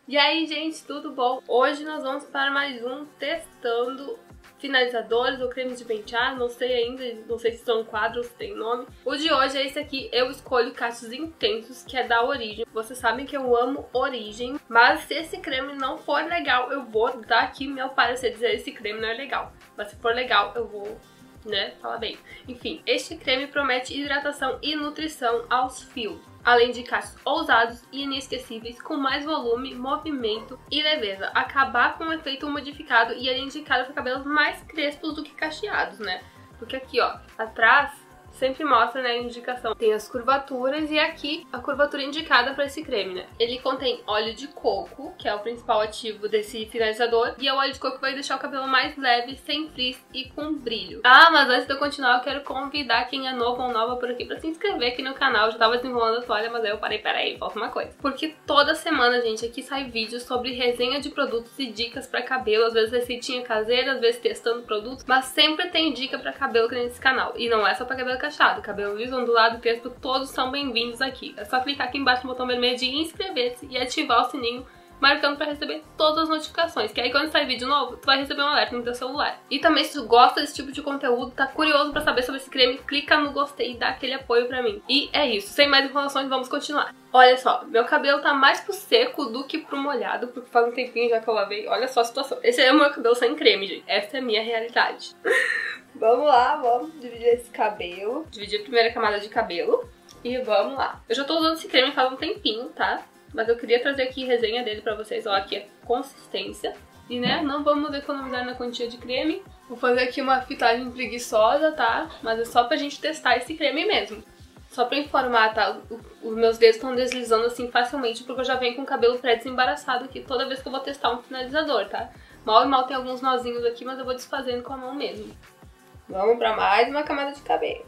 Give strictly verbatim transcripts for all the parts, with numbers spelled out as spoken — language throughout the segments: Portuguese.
E aí, gente, tudo bom? Hoje nós vamos para mais um testando finalizadores ou cremes de pentear, não sei ainda, não sei se são quadros, se tem nome. O de hoje é esse aqui, eu escolho Cachos Intensos, que é da Origem. Vocês sabem que eu amo Origem, mas se esse creme não for legal, eu vou dar aqui meu parecer dizer esse creme não é legal. Mas se for legal, eu vou, né, falar bem. Enfim, este creme promete hidratação e nutrição aos fios, além de cachos ousados e inesquecíveis com mais volume, movimento e leveza. Acabar com o efeito modificado e ele é indicado para cabelos mais crespos do que cacheados, né? Porque aqui, ó, atrás sempre mostra, né, a indicação. Tem as curvaturas e aqui a curvatura indicada para esse creme, né? Ele contém óleo de coco, que é o principal ativo desse finalizador, e é o óleo de coco que vai deixar o cabelo mais leve, sem frizz e com brilho. Ah, mas antes de eu continuar, eu quero convidar quem é novo ou nova por aqui para se inscrever aqui no canal. Eu já tava desenrolando a toalha, mas aí eu parei, peraí, falta uma coisa. Porque toda semana, gente, aqui sai vídeos sobre resenha de produtos e dicas para cabelo, às vezes receitinha caseira, às vezes testando produtos, mas sempre tem dica para cabelo aqui nesse canal. E não é só para cabelo cacheado, cabelo liso, ondulado, crespo, todos são bem-vindos aqui. É só clicar aqui embaixo no botão vermelho de inscrever-se e ativar o sininho, marcando para receber todas as notificações, que aí quando sair vídeo novo, tu vai receber um alerta no teu celular. E também, se tu gosta desse tipo de conteúdo, tá curioso pra saber sobre esse creme, clica no gostei e dá aquele apoio pra mim. E é isso, sem mais informações, vamos continuar. Olha só, meu cabelo tá mais pro seco do que pro molhado, porque faz um tempinho já que eu lavei. Olha só a situação. Esse é o meu cabelo sem creme, gente. Essa é a minha realidade. Vamos lá, vamos dividir esse cabelo. Dividir a primeira camada de cabelo. E vamos lá. Eu já tô usando esse creme faz um tempinho, tá? Mas eu queria trazer aqui resenha dele pra vocês. Ó, aqui a consistência. E, né, não vamos economizar na quantia de creme. Vou fazer aqui uma fitagem preguiçosa, tá? Mas é só pra gente testar esse creme mesmo. Só pra informar, tá? Os meus dedos estão deslizando assim facilmente porque eu já venho com o cabelo pré-desembaraçado aqui toda vez que eu vou testar um finalizador, tá? Mal e mal tem alguns nozinhos aqui, mas eu vou desfazendo com a mão mesmo. Vamos pra mais uma camada de cabelo.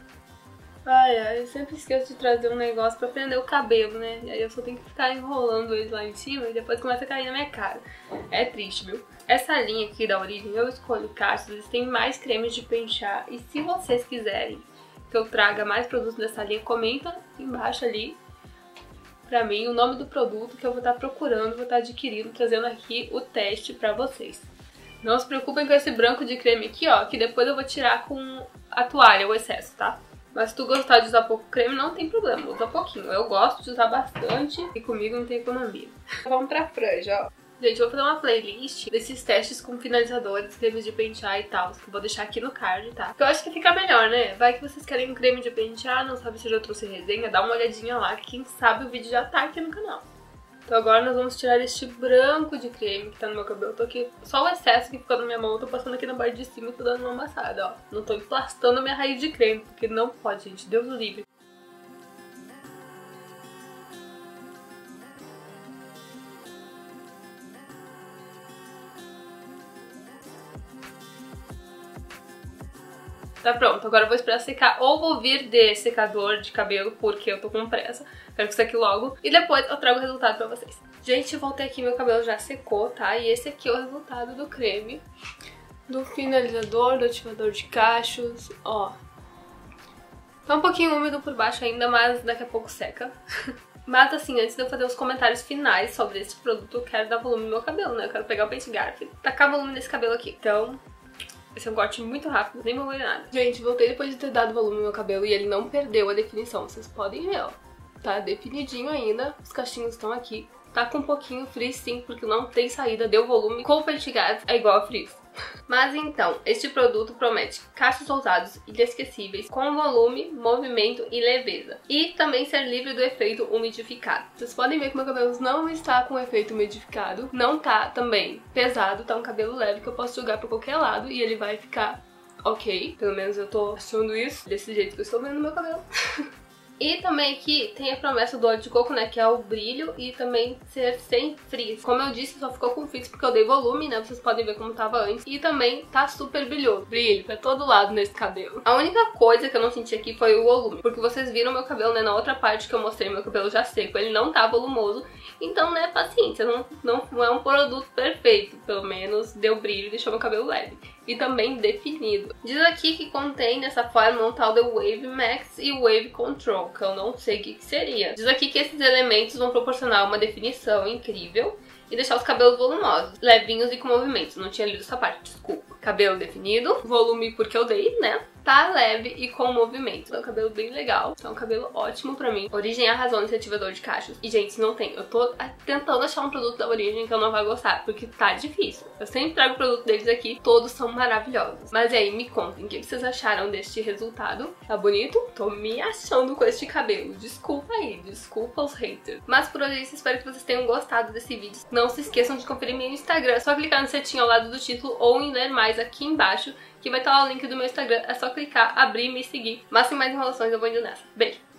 Ai, ai, eu sempre esqueço de trazer um negócio pra prender o cabelo, né? E aí eu só tenho que ficar enrolando eles lá em cima e depois começa a cair na minha cara. É triste, viu? Essa linha aqui da Origem, eu escolho Cachos, eles têm mais cremes de pentear. E se vocês quiserem que eu traga mais produtos dessa linha, comenta embaixo ali pra mim o nome do produto que eu vou estar procurando, vou estar adquirindo, trazendo aqui o teste pra vocês. Não se preocupem com esse branco de creme aqui, ó, que depois eu vou tirar com a toalha, o excesso, tá? Mas se tu gostar de usar pouco creme, não tem problema, usa pouquinho. Eu gosto de usar bastante e comigo não tem economia. Vamos pra franja, ó. Gente, eu vou fazer uma playlist desses testes com finalizadores, cremes de pentear e tal, que eu vou deixar aqui no card, tá? Porque eu acho que fica melhor, né? Vai que vocês querem um creme de pentear, não sabe se eu já trouxe resenha, dá uma olhadinha lá, que quem sabe o vídeo já tá aqui no canal. Então agora nós vamos tirar este branco de creme que tá no meu cabelo. Eu tô aqui, só o excesso que ficou na minha mão, eu tô passando aqui na parte de cima e tô dando uma amassada, ó. Não tô emplastando a minha raiz de creme, porque não pode, gente, Deus o livre. Tá pronto, agora eu vou esperar secar ou vou vir de secador de cabelo porque eu tô com pressa. Quero que seque logo e depois eu trago o resultado pra vocês. Gente, voltei aqui, meu cabelo já secou, tá? E esse aqui é o resultado do creme, do finalizador, do ativador de cachos, ó. Tá um pouquinho úmido por baixo ainda, mas daqui a pouco seca. Mas assim, antes de eu fazer os comentários finais sobre esse produto, eu quero dar volume no meu cabelo, né? Eu quero pegar o pente garfo e tacar volume nesse cabelo aqui. Então, esse é um corte muito rápido, nem vou ver nada. Gente, voltei depois de ter dado volume no meu cabelo e ele não perdeu a definição. Vocês podem ver, ó. Tá definidinho ainda, os cachinhos estão aqui. Tá com um pouquinho frizz sim, porque não tem saída, deu volume. Com o pente garfo é igual a frizz. Mas então, este produto promete cachos ousados e inesquecíveis, com volume, movimento e leveza. E também ser livre do efeito umidificado. Vocês podem ver que meu cabelo não está com efeito umidificado. Não tá também pesado, tá um cabelo leve que eu posso jogar pra qualquer lado e ele vai ficar ok. Pelo menos eu tô achando isso, desse jeito que eu estou vendo no meu cabelo. E também aqui tem a promessa do óleo de coco, né, que é o brilho e também ser sem frizz. Como eu disse, só ficou com frizz porque eu dei volume, né, vocês podem ver como tava antes. E também tá super brilhoso, brilho pra todo lado nesse cabelo. A única coisa que eu não senti aqui foi o volume, porque vocês viram meu cabelo, né, na outra parte que eu mostrei, meu cabelo já seco, ele não tá volumoso. Então, né, paciência, não, não, não é um produto perfeito, pelo menos deu brilho e deixou meu cabelo leve. E também definido. Diz aqui que contém nessa fórmula um tal de Wave Max e Wave Control, que eu não sei o que, que seria. Diz aqui que esses elementos vão proporcionar uma definição incrível e deixar os cabelos volumosos, levinhos e com movimentos. Não tinha lido essa parte, desculpa. Cabelo definido, volume porque eu dei, né? Tá leve e com movimento. É um cabelo bem legal. É um cabelo ótimo pra mim. Origem arrasou nesse ativador de cachos. E, gente, não tem. Eu tô tentando achar um produto da Origem que eu não vou gostar, porque tá difícil. Eu sempre trago o produto deles aqui. Todos são maravilhosos. Mas e aí, me contem, o que vocês acharam deste resultado? Tá bonito? Tô me achando com este cabelo. Desculpa aí, desculpa os haters. Mas por hoje é isso. Espero que vocês tenham gostado desse vídeo. Não se esqueçam de conferir meu Instagram. É só clicar no setinho ao lado do título ou em ler mais aqui embaixo, que vai estar lá o link do meu Instagram. É só clicar, abrir e me seguir. Mas sem mais enrolações, eu vou indo nessa. Beijo!